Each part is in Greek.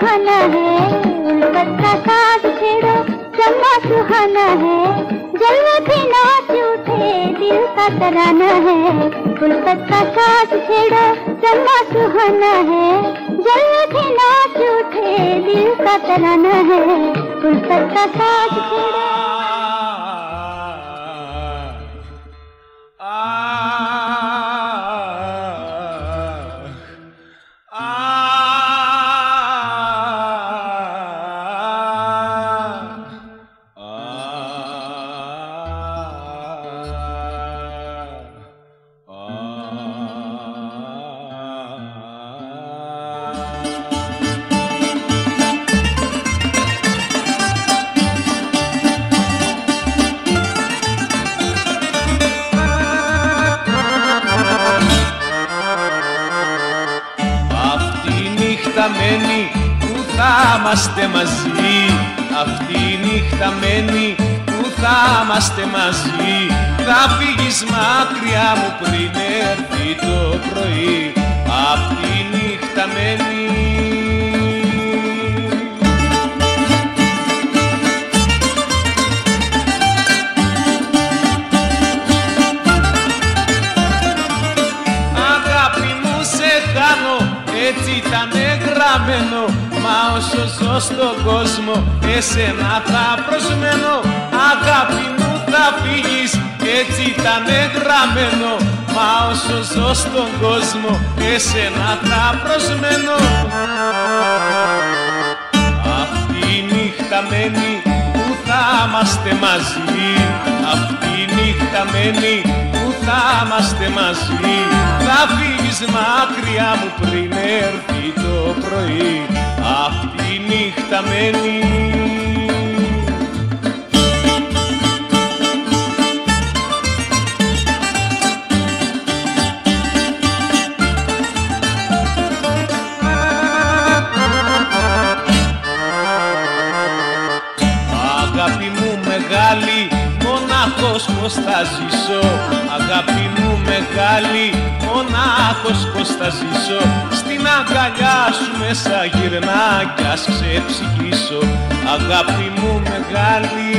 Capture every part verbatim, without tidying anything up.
सुहाना है, उल्फत का साज छेड़ो समा सुहाना है, जलवे भी नाच उठे दिल का तराना है। उल्फत का साज छेड़ो समा सुहाना है, जलवे भी नाच उठे दिल का तराना है। उल्फत का साज छेड़ो που θα είμαστε μαζί, αυτή η νύχτα μένει που θα είμαστε μαζί. Θα φύγεις μακριά μου πριν έρθει το πρωί, αυτή η νύχτα μένει. Αγάπη μου σε κάνω, έτσι ήταν γραμμένο, μα όσο ζω στον κόσμο εσένα θα προσμένω. Αγάπη μου θα φύγεις, έτσι ήταν γραμμένο, μα όσο ζω στον κόσμο εσένα θα προσμένω. Αυτή η νύχτα μένει που θα είμαστε μαζί, αυτή η νύχτα μένει που θα είμαστε μαζί. Θα φύγεις μακριά μου πριν έρθει το πρωί, αυτή η νύχτα μένει. Αγάπη μου μεγάλη, μονάχος πως θα ζήσω. Αγάπη μου μεγάλη, μονάχος πως θα ζήσω. Στην αγκαλιά σου μέσα γυρνά κι ας ξεψυχήσω. Αγάπη μου μεγάλη.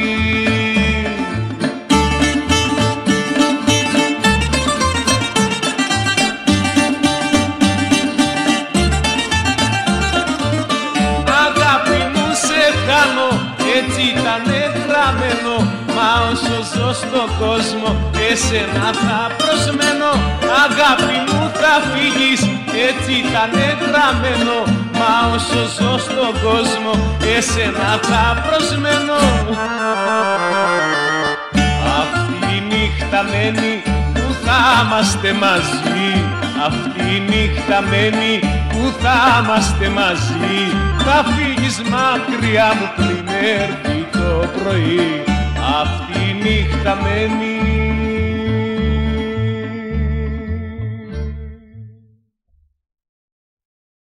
Αγάπη μου σε κάνω, έτσι ήτανε γραμμένο, μα όσο ζω στον κόσμο εσένα θα προσμένω. Αγάπη μου θα φύγεις, έτσι ήτανε γραμμένο, μα όσο ζω στον κόσμο εσένα θα προσμένω. Αυτή η νύχτα μένει που θα είμαστε μαζί, αυτή η νύχτα μένει που θα είμαστε μαζί. Θα φύγεις μακριά μου πριν έρθει το πρωί, αυτή η νύχτα μένει.